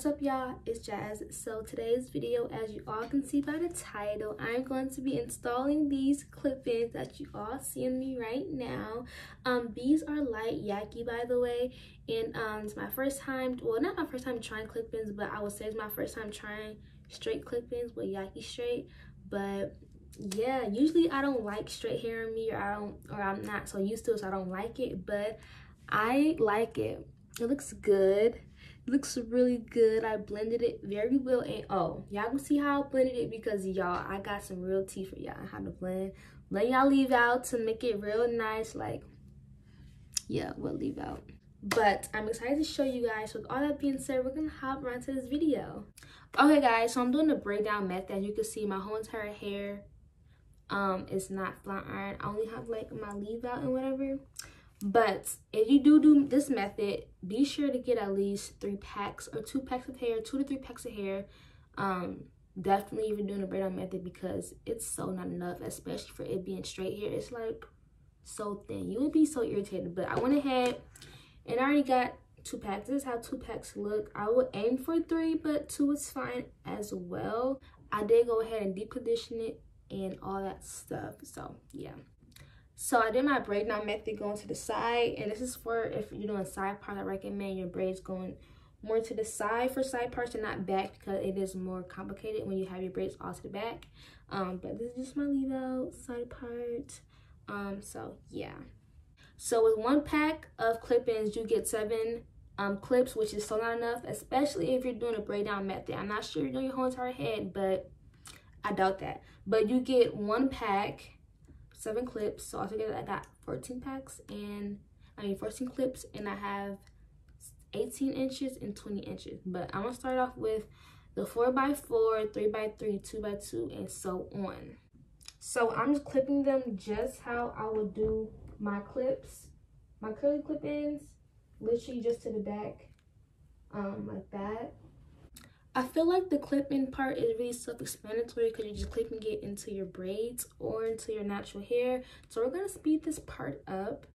What's up, y'all? It's Jazz. So today's video, as you all can see by the title, I'm going to be installing these clip-ins that you all see in me right now. These are light Yaki, by the way, and it's my first time, well, not my first time trying clip-ins, but I would say it's my first time trying straight clip-ins with Yaki straight. But yeah, usually I don't like straight hair on me, or I'm not so used to it, so I don't like it, but I like it. It looks good. It looks really good. I blended it very well, and oh, y'all can see how I blended it because y'all, I got some real tea for y'all how to blend. Let y'all leave out to make it real nice, like, yeah, we'll leave out. But I'm excited to show you guys. With all that being said, we're gonna hop right into this video. Okay guys, so I'm doing the breakdown method. As you can see, my whole entire hair is not flat iron. I only have like my leave out and whatever. But if you do this method, be sure to get at least 3 packs or 2 packs of hair, 2 to 3 packs of hair. Definitely even doing the breakdown method, because it's so not enough, especially for it being straight hair. It's like so thin. You would be so irritated. But I went ahead and I already got 2 packs. This is how 2 packs look. I would aim for 3, but 2 is fine as well. I did go ahead and deep condition it and all that stuff. So yeah. So I did my breakdown method going to the side, and this is for if you're doing side parts. I recommend your braids going more to the side for side parts and not back, because it is more complicated when you have your braids all to the back. But this is just my leave out side part. So yeah. So with 1 pack of clip-ins, you get 7 clips, which is still not enough, especially if you're doing a breakdown method. I'm not sure you're doing your whole entire head, but I doubt that. But you get 1 pack, 7 clips, so altogether I got 14 packs, and 14 clips, and I have 18 inches and 20 inches. But I'm gonna start off with the 4x4, 3x3, 2x2, and so on. So I'm just clipping them just how I would do my clips, my curly clip-ins, literally just to the back, like that. I feel like the clip-in part is really self-explanatory, because you're just clipping it into your braids or into your natural hair. So we're gonna speed this part up.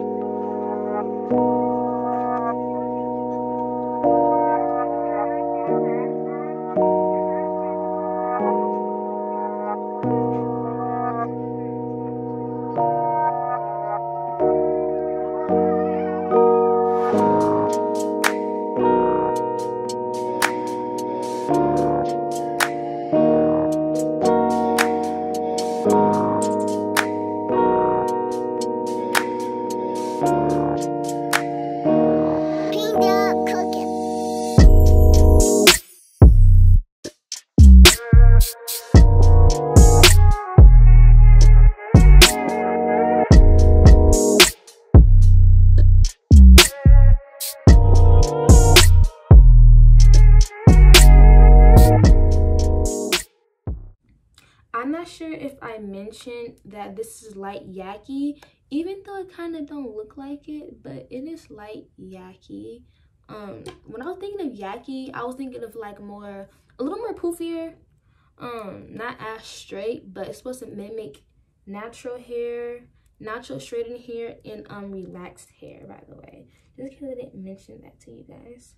I'm not sure if I mentioned that this is light Yaki, even though it kind of don't look like it, but it is light Yaki. When I was thinking of Yaki, I was thinking of like a little more poofier, not as straight, but it's supposed to mimic natural hair, natural straightened hair, and relaxed hair, by the way. Just because I didn't mention that to you guys.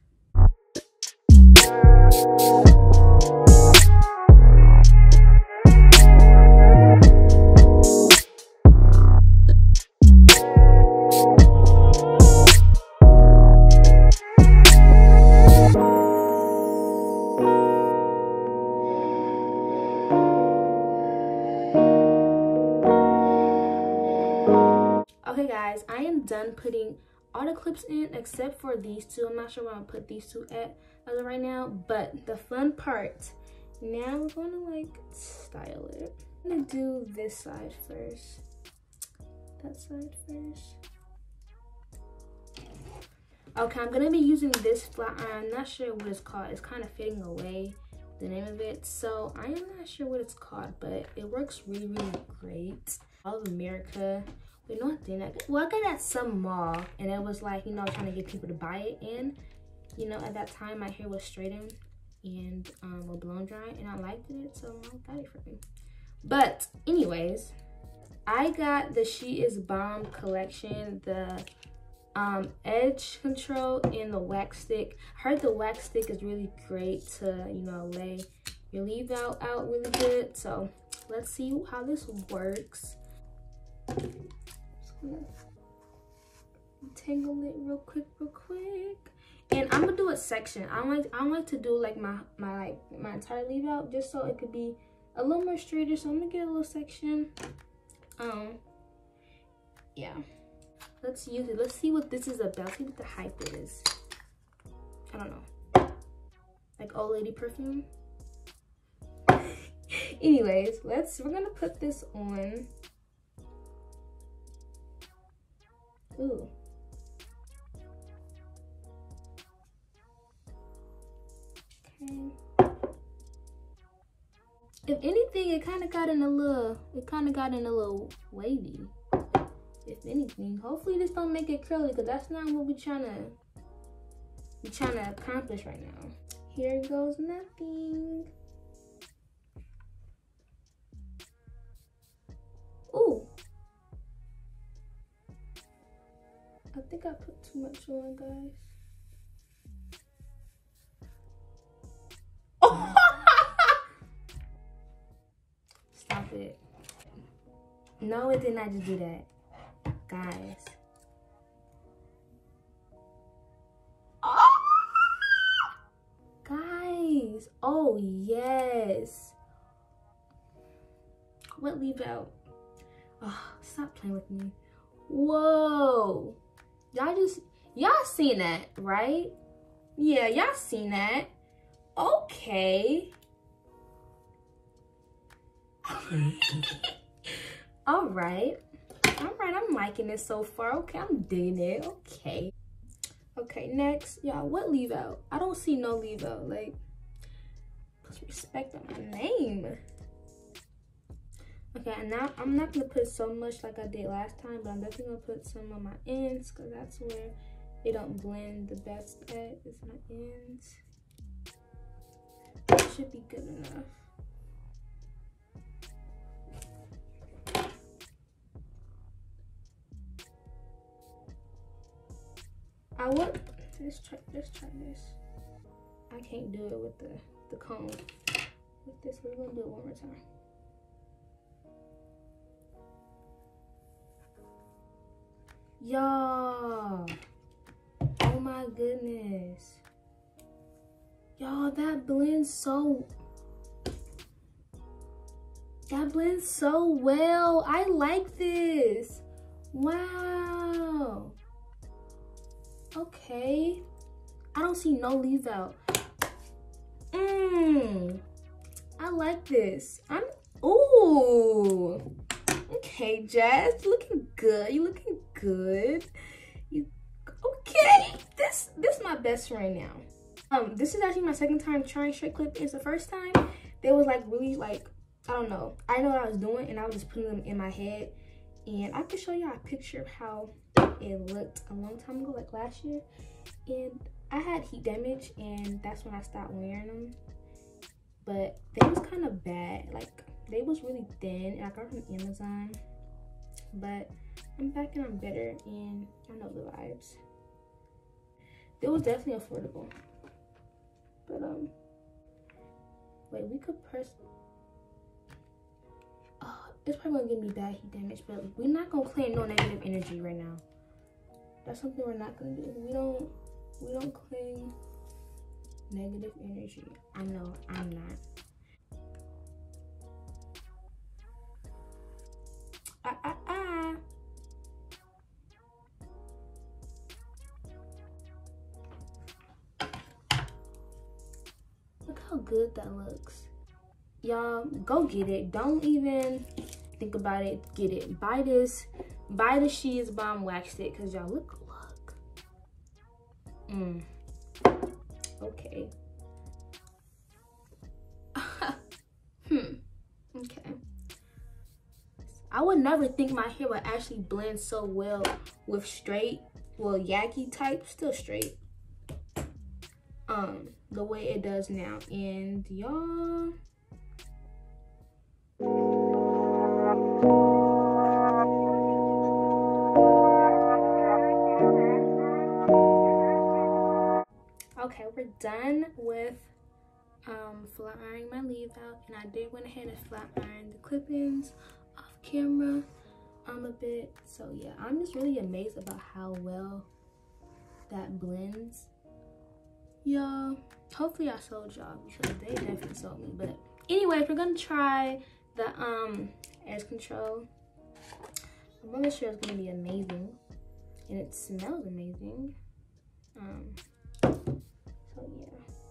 Okay guys, I am done putting all the clips in except for these 2. I'm not sure where I'm gonna put these 2 at as of right now, but the fun part, now we're gonna like style it. I'm gonna do this side first, that side first. Okay, I'm gonna be using this flat iron. I'm not sure what it's called. It's kind of fading away, the name of it, so I am not sure what it's called, but it works really, really great. All of America. Wait, no, I didn't. Well, I got it at some mall, and it was like, you know, trying to get people to buy it. And, you know, at that time, my hair was straightened and a blown dry, and I liked it, so I got it for me. But anyways, I got the She Is Bomb collection, the edge control and the wax stick. I heard the wax stick is really great to, you know, lay your leave out really good. So let's see how this works. Just gonna tangle it real quick. And I'm gonna do a section. I like to do like my entire leave out just so it could be a little more straighter. So I'm gonna get a little section. Yeah. Let's use it. Let's see what this is about. See what the hype is. I don't know. Like old lady perfume. Anyways, we're gonna put this on. Ooh. Okay. If anything, it kind of got in a little wavy. If anything, hopefully this don't make it curly, because that's not what we're trying to accomplish right now. Here goes nothing. Ooh, I think I put too much on, guys. Stop it. No, it did not just do that. Guys. Oh! Guys. Oh, yes. What leave out? Oh, stop playing with me. Whoa. Y'all seen that, right? Yeah, y'all seen that. Okay. All right, I'm liking it so far. Okay, I'm digging it. Okay, next, y'all, what leave out? I don't see no leave out. Like, put respect on my name. Okay, and now I'm not gonna put so much like I did last time, but I'm definitely gonna put some on my ends, because that's where they don't blend the best at, is my ends. That should be good enough. Let's try this. I can't do it with the comb. With this, we're gonna do it one more time. Y'all, oh my goodness. Y'all, that blends so well. I like this. Wow. Okay. I don't see no leave out. I like this. Ooh. Okay, Jazz, you looking good. You looking good. Okay. This my best right now. This is actually my second time trying straight clip. It's the first time they was like really like, I don't know. I know what I was doing and I was just putting them in my head. And I can show y'all a picture of how it looked a long time ago, like last year. And I had heat damage and that's when I stopped wearing them. But they was kind of bad. Like, they was really thin. I got them from Amazon. But I'm back and I'm better and I know the vibes. It was definitely affordable. But wait, we could press. Oh, it's probably gonna give me bad heat damage, but we're not gonna claim no negative energy right now. That's something we're not gonna do. We don't claim negative energy. I know I'm not. Look how good that looks. Y'all, go get it. Don't even think about it. Get it. Buy this. Buy the She's Bomb Wax Stick, because y'all look. Okay. Okay. I would never think my hair would actually blend so well with straight, well, yaki type, still straight, the way it does now. And y'all, Okay, we're done with flat ironing my leave out, and I did went ahead and flat iron the clip-ins off camera a bit. So yeah, I'm just really amazed about how well that blends, y'all. Hopefully I sold y'all, because they definitely sold me. But anyways, we're gonna try the edge control. I'm really sure it's gonna be amazing, and it smells amazing. So yeah,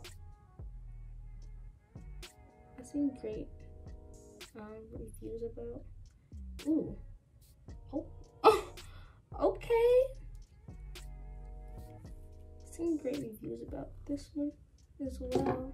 I've seen great reviews about. Ooh, oh, okay. I've seen great reviews about this one as well.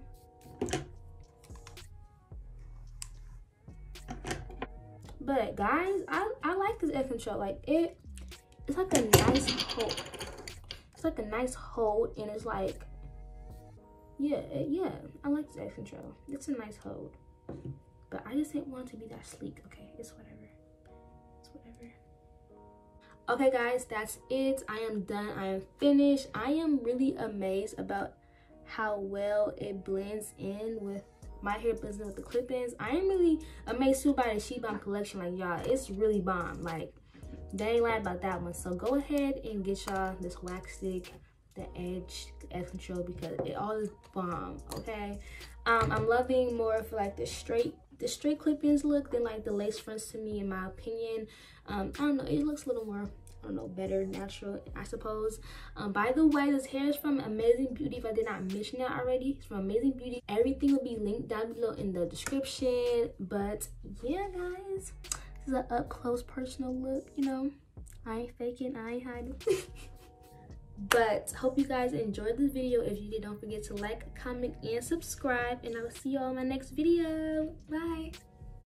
But guys, I like this edge control. Like it's like a nice hold. It's like a nice hold, and it's like, yeah, I like this edge control. It's a nice hold, but I just didn't want it to be that sleek. Okay, it's whatever. It's whatever. Okay guys, that's it. I am done. I am finished. I am really amazed about how well it blends in with my hair, blends in with the clip-ins. I am really amazed too by the She Bomb collection. Like, y'all, it's really bomb. Like, they ain't lying about that one. So go ahead and get y'all this wax stick, the edge control, because it all is bomb. Okay, I'm loving more of like the straight clip-ins look than like the lace fronts, to me, in my opinion. I don't know, it looks a little more, I don't know, better, natural, I suppose. By the way, this hair is from Amazing Beauty. If I did not mention that already, it's from Amazing Beauty. Everything will be linked down below in the description. But yeah guys, this is an up close personal look, you know. I ain't faking, I ain't hiding. But hope you guys enjoyed this video. If you did, don't forget to like, comment, and subscribe, and I will see you all in my next video. Bye.